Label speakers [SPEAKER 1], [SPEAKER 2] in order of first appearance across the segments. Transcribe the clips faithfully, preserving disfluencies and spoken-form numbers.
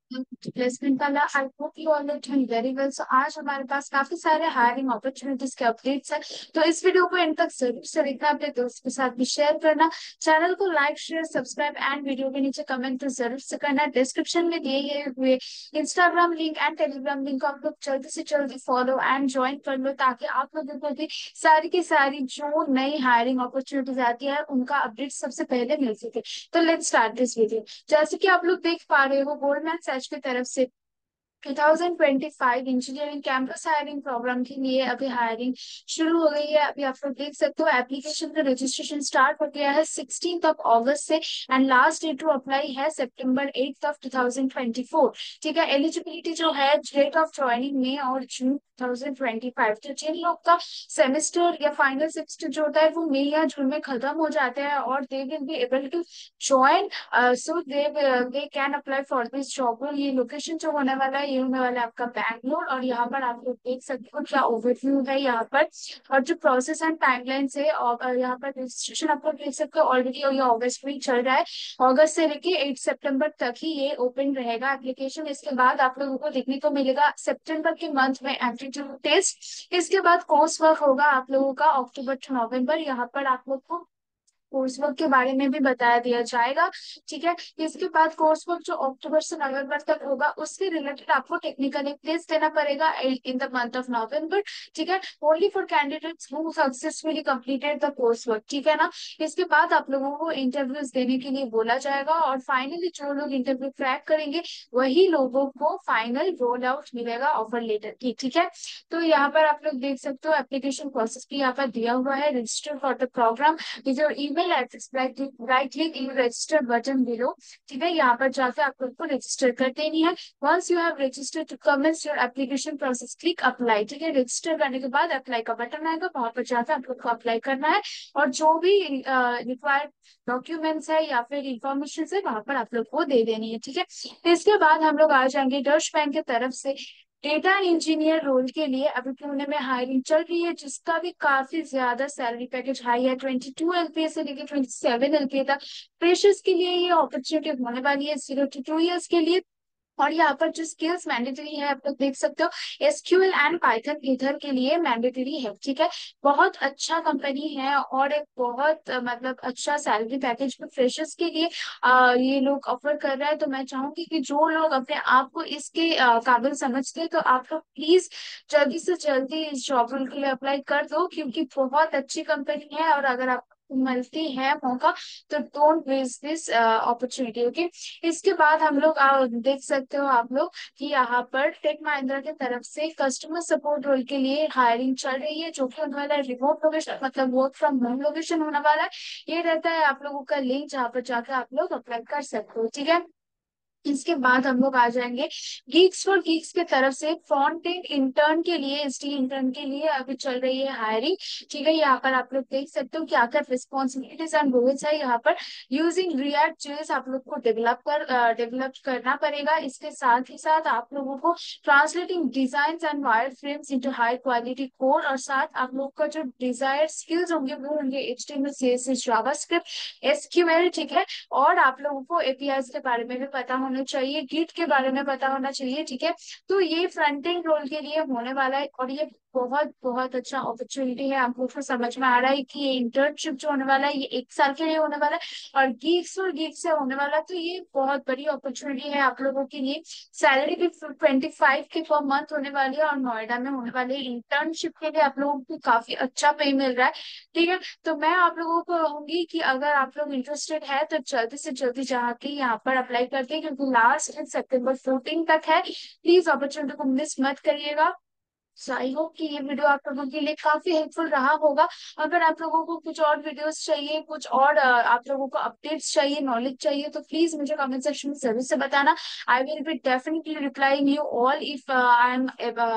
[SPEAKER 1] Placement वाला। I hope you all are doing very well. So आज हमारे पास काफी सारे हायरिंग अपॉर्चुनिटीज के अपडेट्स हैं, तो इस वीडियो को एंड तक जरूर से देखना, अपने दोस्त के साथ भी शेयर करना। चैनल को like share subscribe and video के नीचे कमेंट तो जरूर से करना। डिस्क्रिप्शन में दिए गए हुए Instagram link and Telegram link को आप लोग जल्दी से जल्दी फॉलो एंड ज्वाइन कर लो, ताकि आप लोगों को भी सारी की सारी जो नई हायरिंग अपॉर्चुनिटीज आती है उनका अपडेट सबसे पहले मिल सके। तो लेट्स स्टार्ट दिस वीडियो। जैसे कि आप लोग देख पा रहे हो, गोल्डमैन सैच की तरफ से twenty twenty five engineering campus hiring program के लिए अभी हायरिंग शुरू हो गई है। अभी आप लोग देख सकते हो एप्लीकेशन का रजिस्ट्रेशन स्टार्ट हो गया है सिक्सटीन ऑफ अगस्त से, and last date to apply है September eight of two thousand twenty four. ठीक है, एलिजिबिलिटी जो है, डेट ऑफ ज्वाइनिंग में और June two thousand twenty five. तो जिन लोग का सेमेस्टर या फाइनल सेमेस्टर जो होता है वो मई या जून में खत्म हो जाते हैं और they will be able to join, so they they can apply for this job. ये लोकेशन जो होने वाला है ये होने वाला है आपका बैंगलोर, और यहाँ पर आप लोग देख सकते हो क्या ओवरव्यू है यहाँ पर, और जो प्रोसेस एंड टाइमलाइंस है। और अ, यहाँ पर रजिस्ट्रेशन आप लोग देख सकते हो ऑलरेडी, और ये अगस्त में ही चल रहा है। अगस्त से लेके एट सितंबर तक ही ये ओपन रहेगा एप्लीकेशन। इसके बाद आप लोगों को देखने को मिलेगा सितंबर के मंथ में एप्टीट्यूड टेस्ट। इसके बाद कोर्स वर्क होगा आप लोगों का अक्टूबर टू नवंबर। यहाँ पर आप लोग को कोर्स वर्क के बारे में भी बताया दिया जाएगा। ठीक है, इसके बाद कोर्स वर्क जो अक्टूबर से नवंबर तक होगा उसके रिलेटेड आपको टेक्निकल एक टेस्ट देना पड़ेगा in the month of November. ठीक है, only for candidates who successfully completed the course work. ठीक है ना। इसके बाद आप लोगों को इंटरव्यूज देने के लिए बोला जाएगा, और फाइनली जो लोग इंटरव्यू क्रैक करेंगे वही लोगों को फाइनल रोल आउट मिलेगा ऑफर लेटर की। ठीक है, तो यहाँ पर आप लोग देख सकते हो एप्लीकेशन प्रोसेस भी यहाँ पर दिया हुआ है। Register for the program with your email address, right right click in register button below। ठीक है, यहाँ पर जाकर आप लोग को रजिस्टर कर देनी है। once you have registered to commence your application process, click apply। ठीक है, रजिस्टर करने के बाद अप्लाई का बटन आएगा, वहां पर जाकर आप लोग को अप्लाई करना है, और जो भी रिक्वायर्ड डॉक्यूमेंट्स है या फिर इंफॉर्मेशन है वहां पर आप लोग को दे देनी है। ठीक है, इसके बाद हम लोग आ जाएंगे डर्श बैंक की तरफ से डेटा इंजीनियर रोल के लिए। अभी पुणे में हायरिंग चल रही है, जिसका भी काफी ज्यादा सैलरी पैकेज हाई है, ट्वेंटी टू एलपीए से लेकर ट्वेंटी सेवन एलपीए तक। फ्रेशर्स के लिए ये अपॉर्चुनिटी होने वाली है जीरो टू टू ईयर्स के लिए। और यहाँ पर जो स्किल्स मैंडेटरी है आप लोग देख सकते हो, एसक्यूएल एंड पाइथन इधर के लिए मैंडेटरी है। ठीक है, बहुत अच्छा कंपनी है, और एक बहुत अ, मतलब अच्छा सैलरी पैकेज में फ्रेशर्स के लिए आ, ये लोग ऑफर कर रहा है। तो मैं चाहूंगी कि जो लोग अपने आप को इसके अ, काबिल समझते हैं तो आप लोग प्लीज जल्दी से जल्दी इस जॉब रोल के लिए अप्लाई कर दो, क्योंकि बहुत अच्छी कंपनी है, और अगर आपको मिलती है मौका तो don't waste this opportunity. Okay, इसके बाद हम लोग आ, देख सकते हो आप लोग कि यहाँ पर टेक महिंद्रा की तरफ से कस्टमर सपोर्ट रोल के लिए हायरिंग चल रही है, जो कि होने वाला है रिमोट लोकेशन, मतलब वर्क फ्रॉम होम लोकेशन होने वाला है। ये रहता है आप लोगों का लिंक, जहाँ पर जाकर आप लोग अप्लाई कर सकते हो। ठीक है, इसके बाद हम लोग आ जाएंगे गीक्स फॉर गीक्स की तरफ से फ्रंट एंड इंटर्न के लिए, एसटी इंटर्न के लिए अभी चल रही है हायरिंग। ठीक है, यहाँ पर आप लोग देख सकते हो क्या क्या रिस्पॉन्सिबिलिटीज एंड रोल्स है। यहाँ पर यूजिंग रिएक्ट जेएस आप लोग को डेवलप कर डेवलप करना पड़ेगा। इसके साथ ही साथ आप लोगों को translating design and wire frames into high quality code, और साथ आप लोग का जो डिजायर स्किल्स होंगे वो होंगे एचटीएमएल सीएसएस जावास्क्रिप्ट एसक्यूएल। ठीक है, और आप लोगों को एपीआईज के बारे में भी पता होना चाहिए, गिट के बारे में पता होना चाहिए। ठीक है, तो ये फ्रंट एंड रोल के लिए होने वाला है, और ये बहुत बहुत अच्छा अपॉर्चुनिटी है। आपको फिर समझ में आ रहा है कि ये इंटर्नशिप जो होने वाला है ये एक साल के लिए होने वाला है, और गीक्स और गीक्स से होने वाला है, तो ये बहुत बड़ी अपॉर्चुनिटी है आप लोगों के लिए। सैलरी भी ट्वेंटी फाइव के पर मंथ होने वाली है, और नोएडा में होने वाली है। इंटर्नशिप के लिए आप लोगों को काफी अच्छा पे मिल रहा है। ठीक है, तो मैं आप लोगों को कहूंगी कि अगर आप लोग इंटरेस्टेड है तो जल्दी से जल्दी जाके यहाँ पर अप्लाई करते हैं, क्योंकि लास्ट डेट सितंबर फोर्टीन तक है। प्लीज अपॉर्चुनिटी को मिस मत करिएगा। सो आई होप कि ये वीडियो आप लोगों के लिए काफी हेल्पफुल रहा होगा। अगर आप लोगों को कुछ और वीडियोस चाहिए, कुछ और अ, आप लोगों को अपडेट्स चाहिए, नॉलेज चाहिए, तो प्लीज मुझे कमेंट सेक्शन में जरूर से बताना। I will be definitely replying you all if I am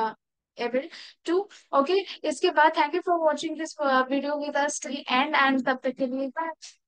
[SPEAKER 1] able to. Okay, इसके बाद thank you for watching this video with us till end end तब तक के लिए bye।